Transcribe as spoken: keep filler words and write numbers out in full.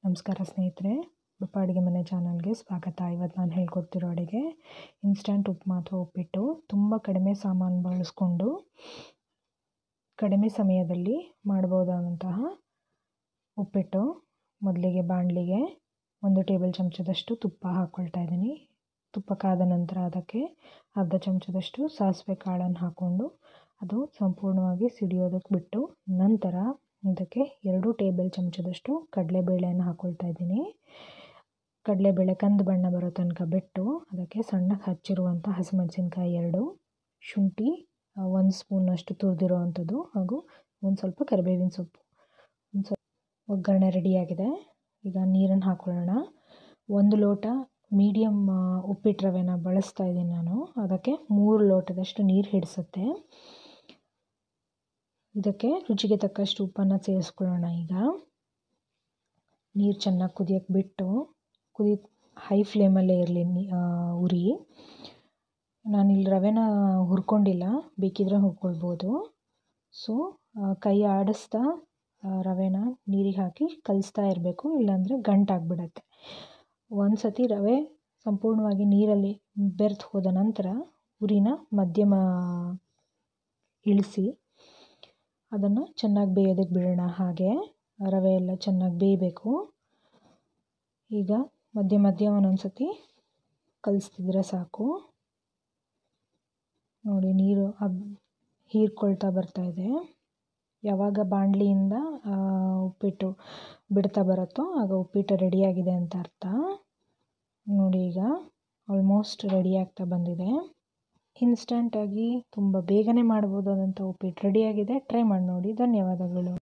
ನಮಸ್ಕಾರ ಸ್ನೇಹಿತರೆ, ಬಪ್ಪ ಅಡುಗೆ ಮನೆ ಚಾನಲ್ಗೆ ಸ್ವಾಗತ. ಇವತ್ತು ನಾನು ಹೇಳ್ಕೊಡ್ತಿರೋ ಅಡುಗೆ ಇನ್ಸ್ಟಂಟ್ ಉಪ್ಮಾ ಅಥವಾ ಉಪ್ಪಿಟ್ಟು. ತುಂಬ ಕಡಿಮೆ ಸಾಮಾನು ಬಳಸ್ಕೊಂಡು ಕಡಿಮೆ ಸಮಯದಲ್ಲಿ ಮಾಡ್ಬೋದಾದಂತಹ ಉಪ್ಪಿಟ್ಟು. ಮೊದಲಿಗೆ ಬಾಣಲಿಗೆ ಒಂದು ಟೇಬಲ್ ಚಮಚದಷ್ಟು ತುಪ್ಪ ಹಾಕ್ಕೊಳ್ತಾ ಇದ್ದೀನಿ. ತುಪ್ಪ ಕಾದ ನಂತರ ಅದಕ್ಕೆ ಅರ್ಧ ಚಮಚದಷ್ಟು ಸಾಸಿವೆ ಕಾಳನ್ನು ಹಾಕ್ಕೊಂಡು ಅದು ಸಂಪೂರ್ಣವಾಗಿ ಸಿಡಿಯೋದಕ್ಕೆ ಬಿಟ್ಟು ನಂತರ ಇದಕ್ಕೆ ಎರಡು ಟೇಬಲ್ ಚಮಚದಷ್ಟು ಕಡಲೆಬೇಳೆಯನ್ನು ಹಾಕ್ಕೊಳ್ತಾ ಇದ್ದೀನಿ. ಕಡಲೆಬೇಳೆ ಕಂದು ಬಣ್ಣ ಬರೋ ತನಕ ಬಿಟ್ಟು ಅದಕ್ಕೆ ಸಣ್ಣಗೆ ಹಚ್ಚಿರುವಂಥ ಹಸಿಮೆಣಸಿನ್ಕಾಯಿ ಎರಡು, ಶುಂಠಿ ಒಂದು ಸ್ಪೂನಷ್ಟು ತುರಿದಿರೋ ಅಂಥದ್ದು ಹಾಗೂ ಒಂದು ಸ್ವಲ್ಪ ಕರಿಬೇವಿನ ಸೊಪ್ಪು. ಒಂದು ಸ್ವಲ್ಪ ಒಗ್ಗರಣೆ ರೆಡಿಯಾಗಿದೆ. ಈಗ ನೀರನ್ನು ಹಾಕ್ಕೊಳ್ಳೋಣ. ಒಂದು ಲೋಟ ಮೀಡಿಯಮ್ ಉಪ್ಪಿಟ್ಟು ರವೆನ ಬಳಸ್ತಾ ಇದ್ದೀನಿ ನಾನು. ಅದಕ್ಕೆ ಮೂರು ಲೋಟದಷ್ಟು ನೀರು ಹಿಡಿಸುತ್ತೆ. ಇದಕ್ಕೆ ರುಚಿಗೆ ತಕ್ಕಷ್ಟು ಉಪ್ಪನ್ನು ಸೇರಿಸ್ಕೊಳ್ಳೋಣ. ಈಗ ನೀರು ಚೆನ್ನಾಗಿ ಕುದಿಯೋಕ್ಕೆ ಬಿಟ್ಟು ಕುದಿ ಹೈ ಫ್ಲೇಮಲ್ಲೇ ಇರಲಿ ಉರಿ. ನಾನಿಲ್ಲಿ ರವೆನ ಹುರ್ಕೊಂಡಿಲ್ಲ, ಬೇಕಿದ್ರೆ ಹುರ್ಕೊಳ್ಬೋದು. ಸೊ ಕೈ ಆಡಿಸ್ತಾ ರವೆನ ನೀರಿಗೆ ಹಾಕಿ ಕಲಿಸ್ತಾ ಇರಬೇಕು, ಇಲ್ಲಾಂದರೆ ಗಂಟಾಗ್ಬಿಡತ್ತೆ. ಒಂದು ಸತಿ ರವೆ ಸಂಪೂರ್ಣವಾಗಿ ನೀರಲ್ಲಿ ಬೆರೆತು ಹೋದ ನಂತರ ಉರಿನ ಮಧ್ಯಮ ಇಳಿಸಿ ಅದನ್ನು ಚೆನ್ನಾಗಿ ಬೇಯೋದಕ್ಕೆ ಬಿಡೋಣ. ಹಾಗೆ ರವೆ ಎಲ್ಲ ಚೆನ್ನಾಗಿ ಬೇಯಬೇಕು. ಈಗ ಮಧ್ಯ ಮಧ್ಯ ಒಂದೊಂದು ಸತಿ ಕಲಿಸ್ತಿದ್ರೆ ಸಾಕು. ನೋಡಿ, ನೀರು ಅಬ್ ಹೀರ್ಕೊಳ್ತಾ ಬರ್ತಾ ಇದೆ. ಯಾವಾಗ ಬಾಣಲಿಯಿಂದ ಉಪ್ಪಿಟ್ಟು ಬಿಡ್ತಾ ಬರುತ್ತೋ ಆಗ ಉಪ್ಪಿಟ್ಟು ರೆಡಿಯಾಗಿದೆ ಅಂತ ಅರ್ಥ. ನೋಡಿ, ಈಗ ಆಲ್ಮೋಸ್ಟ್ ರೆಡಿ ಆಗ್ತಾ ಬಂದಿದೆ. ಇನ್ಸ್ಟಂಟಾಗಿ ತುಂಬ ಬೇಗನೆ ಮಾಡ್ಬೋದಾದಂಥ ಉಪ್ಪಿಟ್ಟು ರೆಡಿಯಾಗಿದೆ. ಟ್ರೈ ಮಾಡಿ ನೋಡಿ. ಧನ್ಯವಾದಗಳು.